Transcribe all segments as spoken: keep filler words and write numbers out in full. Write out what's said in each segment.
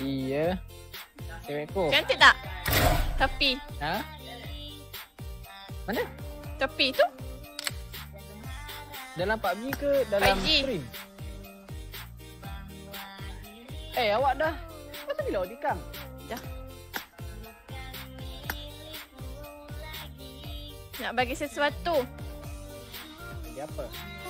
Iya. Cewekku. Cantik tak? Tepi. Ha? Mana? Tepi tu? Dalam P U B G ke dalam P U B G. stream? Eh, awak dah. Masa bila awak tikam? Dah. Nak bagi sesuatu. Bagi apa?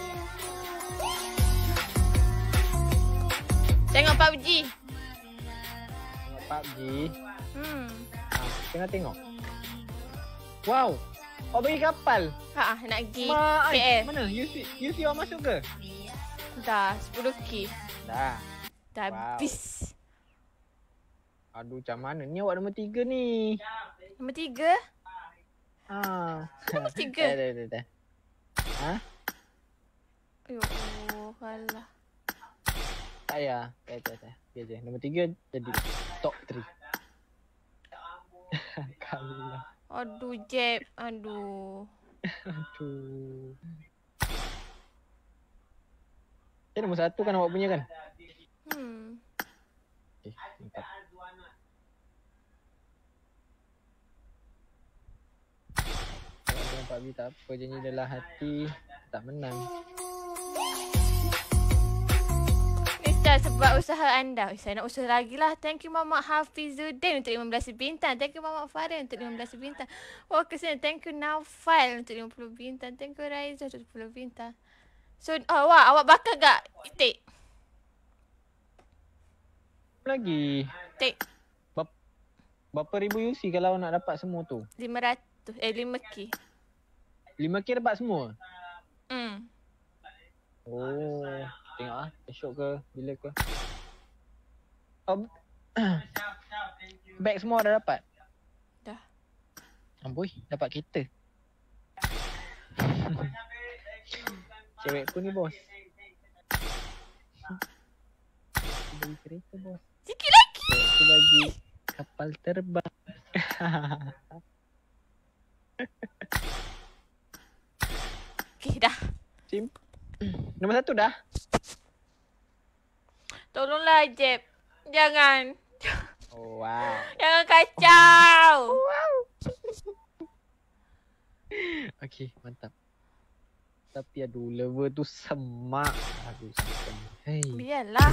Tengok P U B G. Tengok P U B G. Hmm. Ha, tengah tengok. Wow. Awak bagi kapal. Ha, nak pergi Ma, K L. Mana? U C, U C awak masuk ke? Dah, sepuluh K. Dah. Dah Wow. habis. Aduh, macam mana? Ni awak nombor tiga ni. Nombor tiga? Ha. Nombor tiga? Dah, dah, dah, dah. Ha? Ayoh, alah. Tak payah. Tak payah, tak payah. Biar je. Nombor tiga jadi top tiga. Kalah. Aduh, Jeb. Aduh. Aduh. Eh, nombor satu kan awak punya kan? Hmm. Okay, empat. Kalau dengan P U B G tak apa. Janji dalam hati tak menang. Nista, sebab usaha anda. Eh, saya nak usaha lagi lah. Thank you Mama Hafizuddin untuk lima belas bintang. Thank you Mama Farin untuk lima belas bintang. Oh, kesian. Thank you Naufal untuk lima puluh bintang. Thank you Raiza untuk sepuluh bintang. So, oh, wah, awak bakar tak itik? Lagi. Tik. Berapa, berapa ribu U C kalau nak dapat semua tu? lima ratus. Eh, lima K. lima K dapat semua? Hmm. Oh. Tengok ah. Esok ke? Bila ke? Oh. Bag semua dah dapat? Dah. Amboi. Dapat kereta. Cewekku ni bos. Bagi kereta bos. Sikit lagi. Cewekku bagi kapal terbang. Okay, dah. Sim. Nombor satu dah. Tolonglah, Jeb. Jangan. Oh, wow. Jangan kacau. Wow. Okey, mantap. Tapi aduh, level tu semak. Aduh, semak. Hey. Biarlah.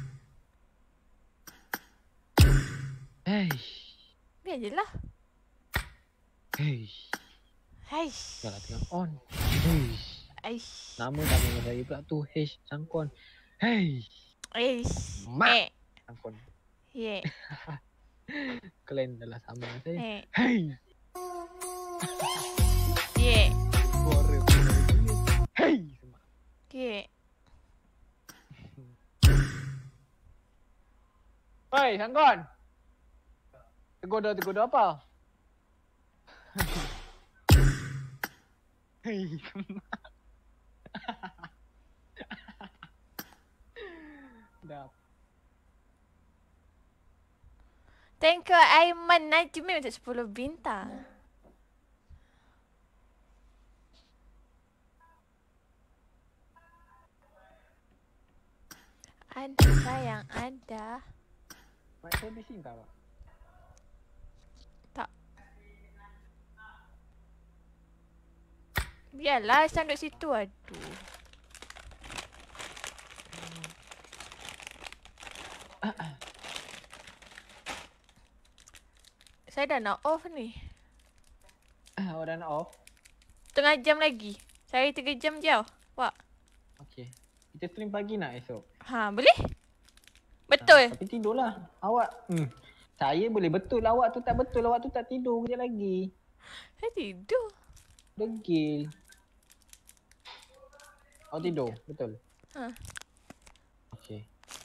Hey. Biar je lah. Hey. Haish. Janganlah tengah on. Hey. Aish. Nama tak nama saya pula tu. H. Sangkon. Hey. Aish. Mak. Eh. Sangkon. Yeah. Kalian adalah sama dengan saya. Eh. Hey. Yeah. Suara punya. Hey. Semak. Yeah. Hei, Sangkon. Tergoda-tergoda apa? Hei, semak. Dah. Thank you Aiman Najmi untuk sepuluh bintang. Ada sayang, ada. Mak saya bising tak, Pak? Tak. Biarlah, saya duduk situ. Aduh. Saya dah nak off ni. Awak dah nak off? Tengah jam lagi. Saya tiga jam je. Wak. Okey. Kita stream pagi nak esok? Ha, boleh? Betul? Ha, tapi tidurlah. Awak, hmm. Saya boleh betul. Awak tu tak betul. Awak tu tak tidur kejap lagi. Saya tidur. Degil. Awak tidur? Betul? Ha. Okey.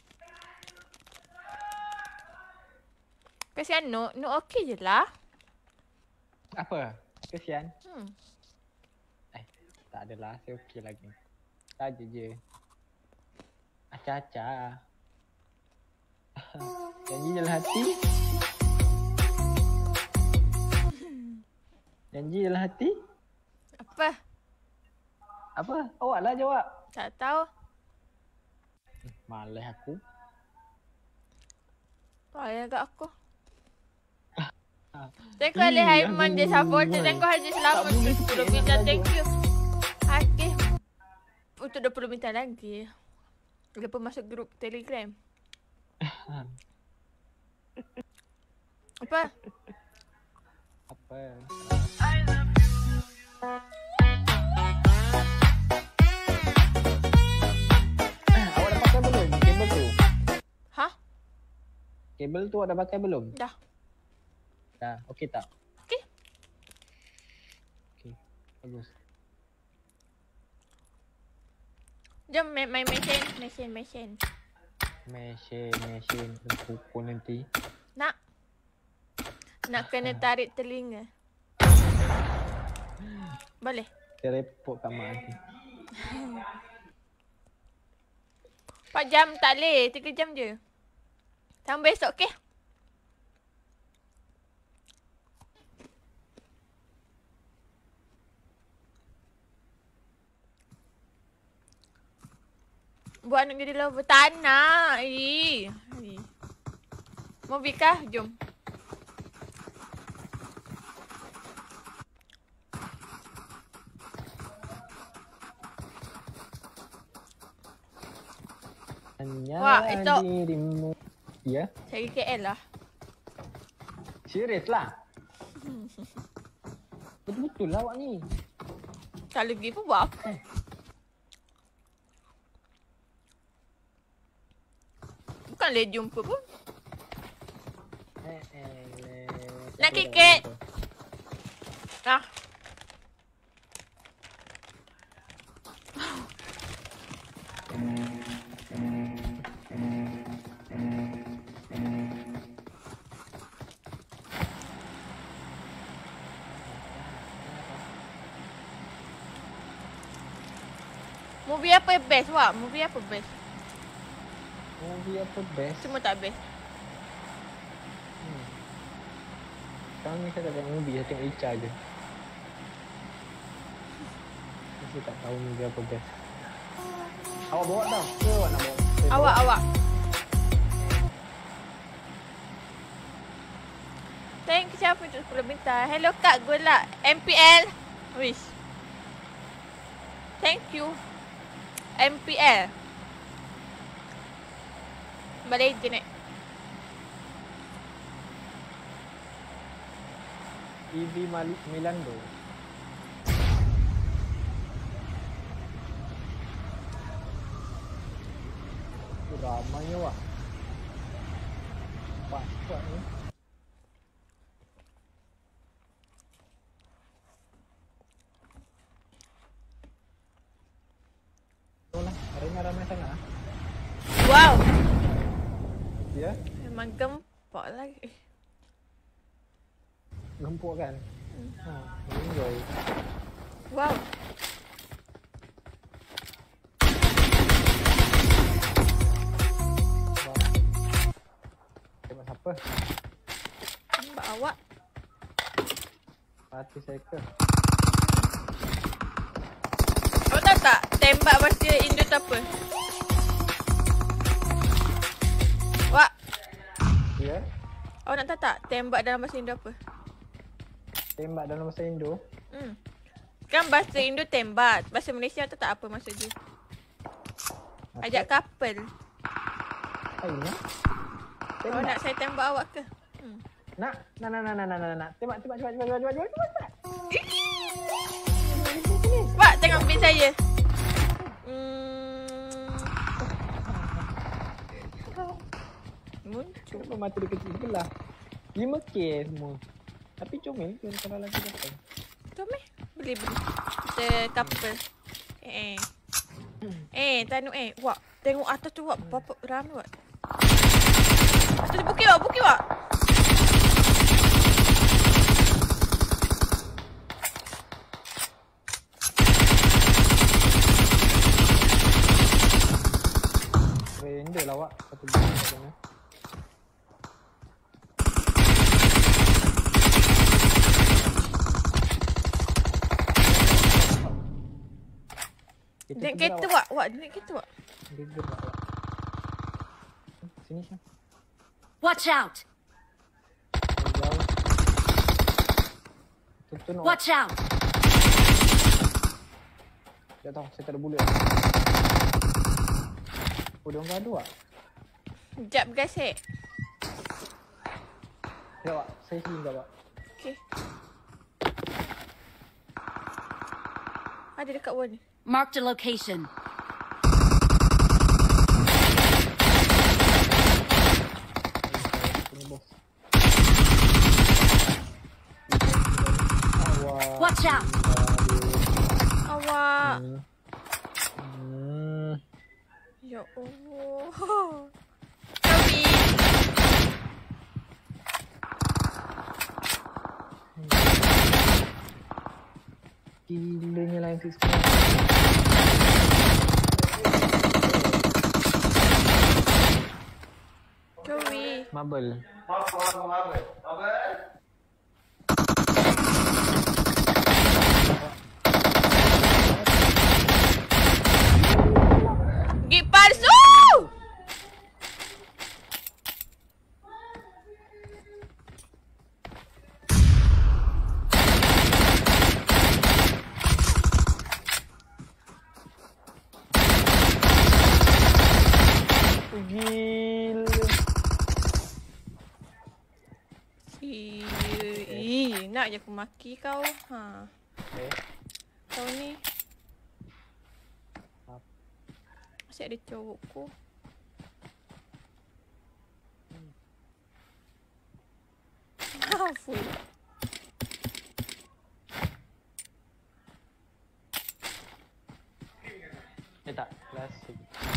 Kesian Nuk. Nuk okey je lah. Apa? Kesian? Hmm. Eh, tak adalah. Saya okey lagi. Saja je. Acah-acah. Janji dalam hati. Janji dalam hati. Apa? Apa? Awak lah jawab. Tak tahu. Malas aku. Tak ya agak aku. Thank you Ali Haiman dia support. Thank you Haji Selamat untuk sepuluh bintang. Thank you. Okey. Untuk dua puluh bintang lagi. Lepas masuk grup Telegram. Apa? Apa? Awak dah pakai belum kabel tu? Hah? Kabel tu awak dah pakai belum? Dah. Dah. Okey tak? Okey. Okey. Bagus. Jom main main mesin, mesin, mesin. Mesin, mesin. Pukul nanti. Nak. Nak kena tarik telinga. Boleh? Dia repot kat mak nanti. empat jam tak boleh. tiga jam je. Sampai besok, okey? Buat nak jadi lover. Tak nak. Eh. Movie kah? Jom. Wah, itu dirimu. Ya? Cari K L lah. Serius lah? Betul-betul lah awak ni. Kalau pergi pun buat apa? Bukan boleh jumpa pun. Eh, eh, Nak kikit. Nah. Movie apa best, Wak? Movie apa best? Movie apa best? Semua tak best. Hmm. Sekarang ni saya tak tengok movie, saya tengok Ica je. Saya tak tahu movie apa best. Awak bawa tau? Ke awak nak bawa? Saya Awak, bawa. awak. Thank you siapa untuk sepuluh bintang. Hello Kak Golak. M P L. Wish. Thank you. M P L. Balik je nak. E V Milando. Ramainya wak. Cepat-cepat ni. Itulah, hari ni ramai sangat lah. Wow. Ya? Memang gempak lagi. Gempuk kan? Hmm. Ha, enjoy. Wow. Tembak siapa? Tembak awak. Hati saya ke? Awak tahu tak tembak bahasa Indo tu apa? Wak. Ya? Awak nak tahu tak tembak dalam bahasa Indo apa? Tembak dalam bahasa Indo? Hmm. Kan bahasa Indo tembak. Bahasa Malaysia tahu tak apa maksud dia? Ajak couple. Aina? Awak nak saya tembak awak ke? Hmm. Nak, nak, nak, nak, nak, nak, nak, nak. Tembak, tembak, cepat, cepat, cepat, cepat, cepat, cepat. Wak, tengok ambil saya. Hmm. Muncul. Kenapa mata dia kecil sebelah? lima K semua. Tapi comel ke kalau lagi datang? Comel? Boleh, boleh. Kita couple. Eh, eh. Eh, Tanu eh. Wak, tengok atas tu Wak. Berapa ramai Wak. Atas bukit Wak, bukit Wak. Render lah Wak. Satu bulan kat sana. Naik kereta Wak. Wak, naik kereta Wak. Dia gerak Wak. Sini Syam. Watch out! Jauh. Tuntun awak. Watch out! Tak tahu, saya tak ada bullet. Oh, dia orang gaduh tak? Sekejap bergasik. Sekejap Pak, saya sini sekejap Pak. Okay. Ada dekat bawah ni. Marked a location. Sini bos. Awak. Watch out! Awak. Hmm. Hmm. Ya Allah. Kami. Gilanya lain tu sekarang. Joey. Marble. Gig palsu! Gila. Ih, nak je aku maki kau. Ha. Eh. Kau ni. Asyik ada cowokku. Hmm. Full. Eh tak, klasik.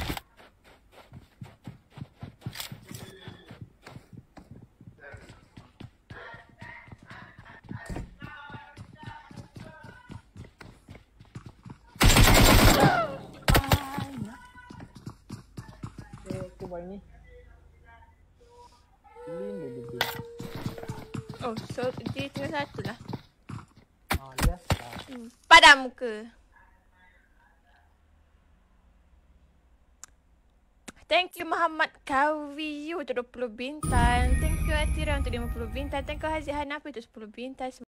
Eh, aku buat ni. Lin dia dia. Oh, so dia tinggal satu lah. Ah, dia. Hmm. Padam muka. Thank you Muhammad Kawi untuk dua puluh bintang. Thank you Atira untuk lima puluh bintang. Thank you Haziq Hanafi untuk sepuluh bintang.